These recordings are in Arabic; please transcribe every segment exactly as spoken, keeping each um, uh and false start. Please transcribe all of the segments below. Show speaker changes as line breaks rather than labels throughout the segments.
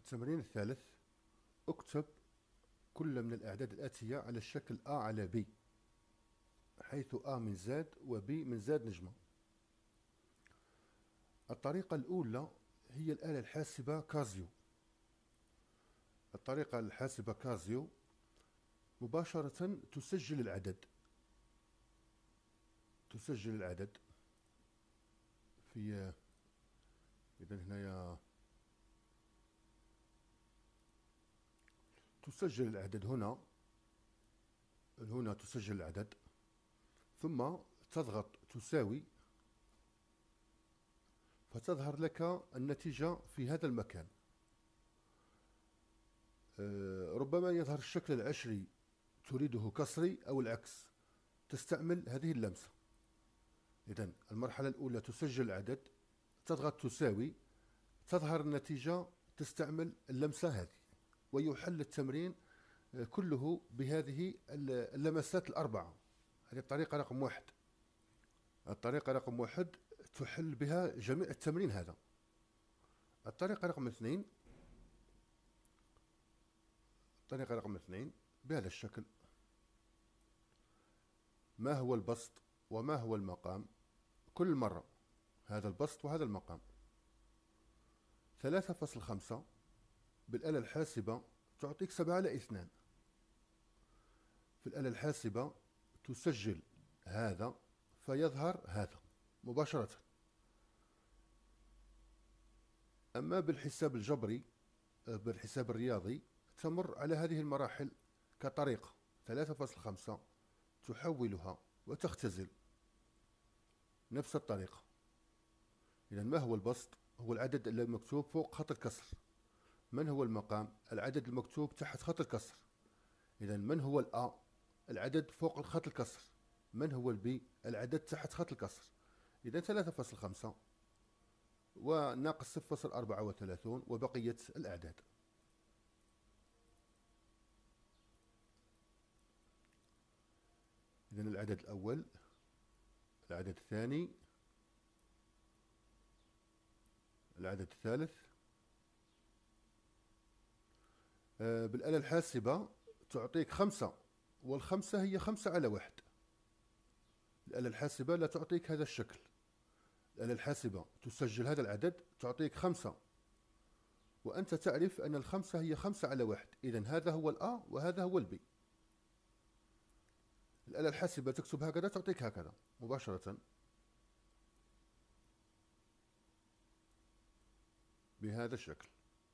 التمرين الثالث: اكتب كل من الأعداد الآتية على الشكل A على B، حيث A من زاد و B من زاد نجمة. الطريقة الأولى هي الآلة الحاسبة كازيو. الطريقة الحاسبة كازيو مباشرة تسجل العدد تسجل العدد في إذا هنايا تسجل العدد هنا هنا تسجل العدد، ثم تضغط تساوي، فتظهر لك النتيجة في هذا المكان. ربما يظهر الشكل العشري تريده كسري أو العكس، تستعمل هذه اللمسة. إذن المرحلة الأولى تسجل العدد، تضغط تساوي، تظهر النتيجة، تستعمل اللمسة هذه، ويحل التمرين كله بهذه اللمسات الأربعة. هذه الطريقة رقم واحد. الطريقة رقم واحد تحل بها جميع التمرين هذا. الطريقة رقم اثنين الطريقة رقم اثنين بهذا الشكل: ما هو البسط وما هو المقام؟ كل مرة هذا البسط وهذا المقام. ثلاثة فاصل خمسة بالآلة الحاسبة تعطيك سبعة على اثنان. في الآلة الحاسبة تسجل هذا فيظهر هذا مباشرة. أما بالحساب الجبري بالحساب الرياضي تمر على هذه المراحل كطريقة: ثلاثة فاصل خمسة تحولها وتختزل، نفس الطريقة. إذا ما هو البسط؟ هو العدد المكتوب فوق خط الكسر. من هو المقام؟ العدد المكتوب تحت خط الكسر. إذا من هو الأ؟ العدد فوق خط الكسر. من هو البي؟ العدد تحت خط الكسر. إذا ثلاثة فاصل خمسة وناقص صفر فاصل أربعة وثلاثين وبقية الأعداد. إذا العدد الأول، العدد الثاني، العدد الثالث. آه بالآلة الحاسبة تعطيك خمسة، والخمسة هي خمسة على واحد. الآلة الحاسبة لا تعطيك هذا الشكل. الآلة الحاسبة تسجل هذا العدد تعطيك خمسة، وأنت تعرف أن الخمسة هي خمسة على واحد. إذن هذا هو الأ وهذا هو البي. الآلة الحاسبة تكتب هكذا تعطيك هكذا مباشرة بهذا الشكل.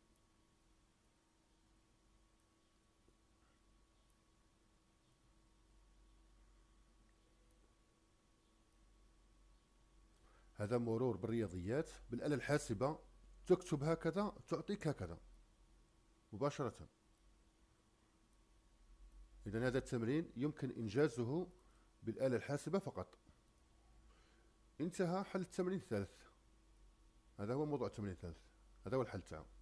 هذا مرور بالرياضيات. بالآلة الحاسبة تكتب هكذا تعطيك هكذا مباشرة. إذن هذا التمرين يمكن إنجازه بالآلة الحاسبة فقط. انتهى حل التمرين الثالث. هذا هو موضوع التمرين الثالث، هذا هو الحل تاعو.